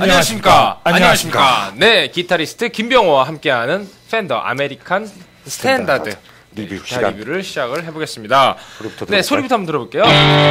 안녕하십니까. 네, 기타리스트 김병호와 함께하는 팬더 아메리칸 스탠다드 리뷰를 시작을 해보겠습니다. 네, 소리부터 한번 들어볼게요.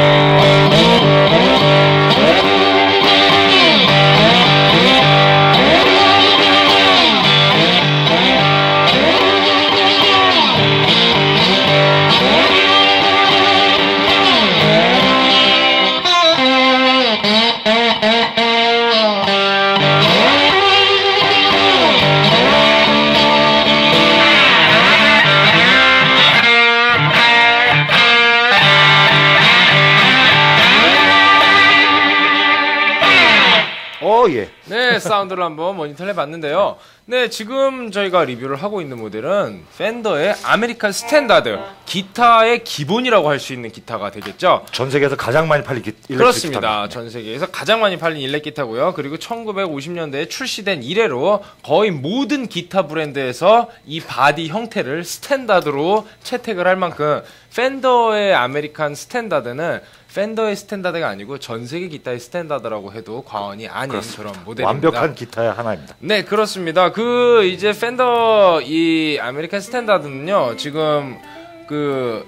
예. 네, 사운드를 한번 모니터를 해봤는데요. 네, 지금 저희가 리뷰를 하고 있는 모델은 팬더의 아메리칸 스탠다드 기타의 기본이라고 할 수 있는 기타가 되겠죠. 전 세계에서 가장 많이 팔린 일렉 기타. 그렇습니다. 전 세계에서 가장 많이 팔린 일렉 기타고요. 그리고 1950년대에 출시된 이래로 거의 모든 기타 브랜드에서 이 바디 형태를 스탠다드로 채택을 할 만큼 팬더의 아메리칸 스탠다드는 팬더의 스탠다드가 아니고 전 세계 기타의 스탠다드라고 해도 과언이 아닌 그렇습니다. 그런 모델입니다. 완벽한 기타의 하나입니다. 네, 그렇습니다. 그 이제 팬더 이 아메리칸 스탠다드는요, 지금 그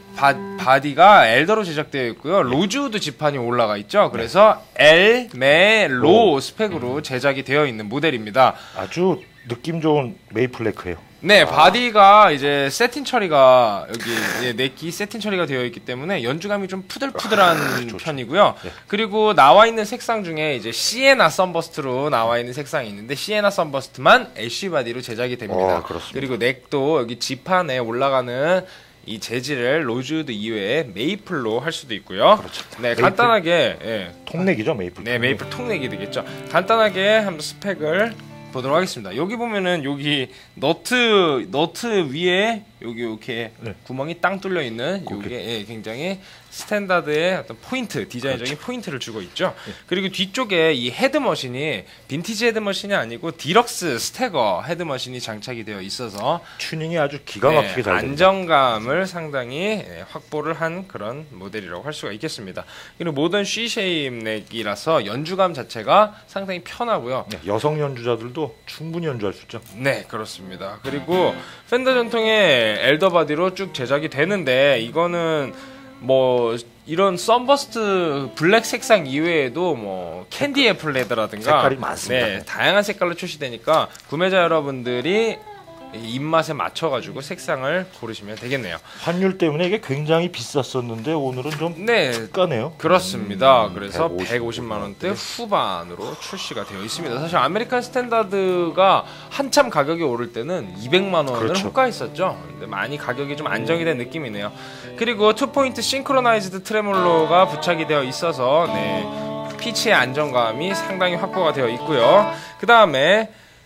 바디가 엘더로 제작되어 있고요. 로즈우드 지판이 올라가 있죠. 그래서 L, 메, 로 스펙으로 제작이 되어 있는 모델입니다. 아주 느낌 좋은 메이플 네크예요. 네, 바디가 이제 세틴 처리가 여기 네키 세틴 처리가 되어 있기 때문에 연주감이 좀 푸들푸들한 편이고요. 네. 그리고 나와 있는 색상 중에 이제 시에나 선버스트로 나와 있는 색상이 있는데 시에나 선버스트만 애쉬 바디로 제작이 됩니다. 그리고 넥도 여기 지판에 올라가는 이 재질을 로즈우드 이외에 메이플로 할 수도 있고요. 그렇죠. 네, 메이플, 간단하게 통넥이죠, 메이플. 네, 메이플 통넥이 되겠죠. 간단하게 한번 스펙을 보도록 하겠습니다. 여기 보면은 여기 너트 위에 여기 이렇게 구멍이 땅 뚫려 있는 이게 굉장히 스탠다드의 어떤 포인트, 디자인적인 포인트를 주고 있죠. 그리고 뒤쪽에 이 헤드머신이 빈티지 헤드머신이 아니고 디럭스 스태거 헤드머신이 장착이 되어 있어서 튜닝이 아주 기가 막히게 잘 됩니다. 안정감을 상당히 확보를 한 그런 모델이라고 할 수가 있겠습니다. 그리고 모던 C쉐입 넥이라서 연주감 자체가 상당히 편하고요. 여성 연주자들도 충분히 연주할 수 있죠. 네, 그렇습니다. 그리고 팬더 전통의 엘더 바디로 쭉 제작이 되는데 이거는 뭐 이런 썬버스트 블랙 색상 이외에도 뭐 캔디 애플 레더라든가 색깔이 많습니다. 네, 다양한 색깔로 출시되니까 구매자 여러분들이 입맛에 맞춰가지고 색상을 고르시면 되겠네요. 환율 때문에 이게 굉장히 비쌌었는데 오늘은 좀 특가네요. 그렇습니다. 그래서 150만 원대 후반으로 출시가 되어 있습니다. 사실 아메리칸 스탠다드가 한참 가격이 오를 때는 200만 원을 호가했었죠. 근데 많이 가격이 좀 안정이 된 느낌이네요. 그리고 2포인트 싱크로나이즈드 트레몰로가 부착이 되어 있어서 피치의 안정감이 상당히 확보가 되어 있고요. 그 다음에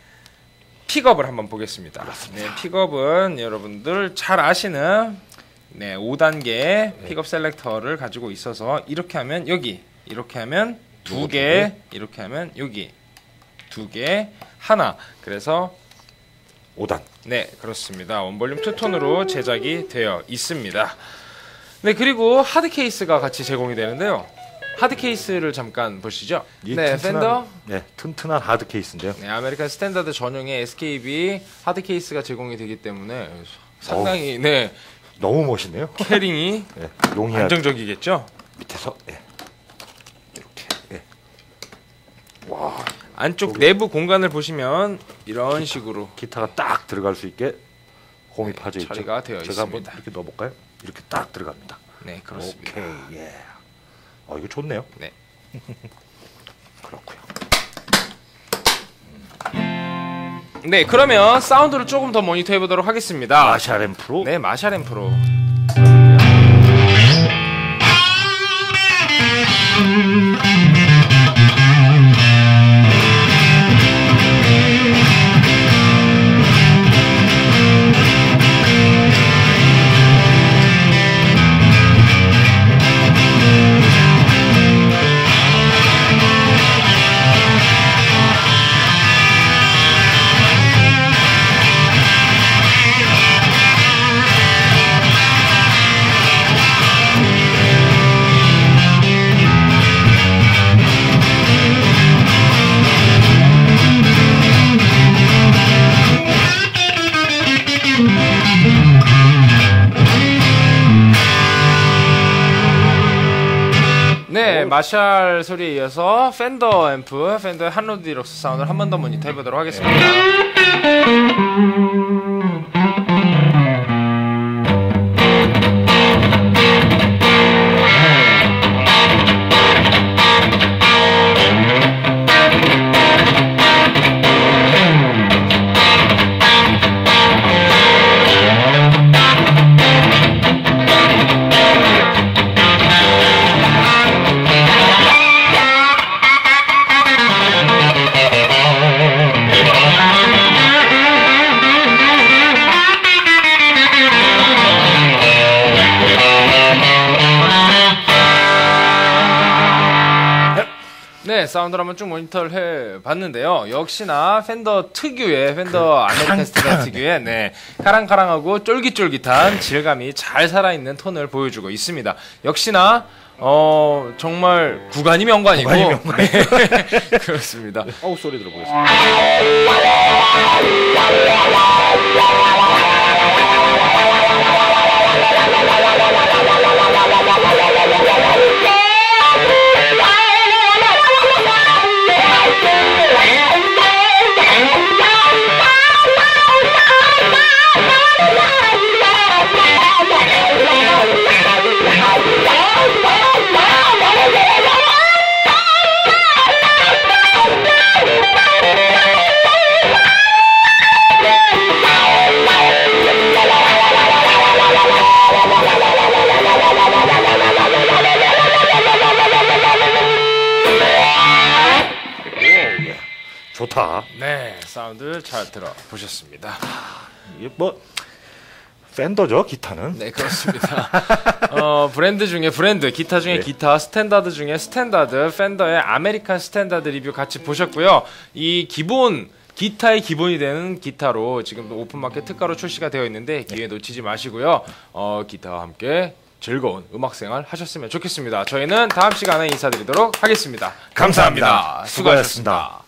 픽업을 한번 보겠습니다. 네, 픽업은 여러분들 잘 아시는 5단계 픽업 셀렉터를 가지고 있어서 이렇게 하면 여기, 이렇게 하면 2개, 이렇게 하면 여기 2개, 하나. 그래서 5단. 네, 그렇습니다. 원볼륨 투톤으로 제작이 되어 있습니다. 네, 그리고 하드 케이스가 같이 제공이 되는데요. 하드 케이스를 잠깐 보시죠. 네, 팬더. 네, 튼튼한 하드 케이스인데요. 네, 아메리칸 스탠다드 전용의 SKB 하드 케이스가 제공이 되기 때문에 상당히 너무 멋있네요. 캐링이 안정적이겠죠. 밑에서 이렇게 와, 안쪽 내부 공간을 보시면 이런 식으로 기타가 딱 들어갈 수 있게 홈이 파져 있죠. 처리가 되어 제가 있습니다. 한번 이렇게 넣어볼까요? 이렇게 딱 들어갑니다. 네, 그렇습니다. 오케이, 예. 이거 좋네요. 네. 그렇고요. 네, 그러면 사운드를 조금 더 모니터해 보도록 하겠습니다. 마샬 앰프로. 네, 마샬 앰프로. 네, 마샬 소리에 이어서 팬더 앰프, 팬더의 한로드 디럭스 사운드를 한 번 더 모니터 해보도록 하겠습니다. 네, 사운드를 한번 쭉 모니터를 해봤는데요. 역시나 팬더 특유의, 팬더 아메리칸 스탠다드 특유의, 네, 카랑카랑하고 쫄깃쫄깃한 질감이 잘 살아있는 톤을 보여주고 있습니다. 역시나, 정말 구간이 명관이고. 네, 그렇습니다. 어우, 소리 들어보겠습니다. 좋다. 네, 사운드 잘 들어보셨습니다. 이게 뭐 팬더죠, 기타는. 네, 그렇습니다. 브랜드 중에 브랜드, 기타 중에 네. 기타, 스탠다드 중에 스탠다드, 팬더의 아메리칸 스탠다드 리뷰 같이 보셨고요. 이 기본 기타의 기본이 되는 기타로 지금 오픈마켓 특가로 출시가 되어 있는데 기회 놓치지 마시고요. 기타와 함께 즐거운 음악생활 하셨으면 좋겠습니다. 저희는 다음 시간에 인사드리도록 하겠습니다. 감사합니다. 수고하셨습니다.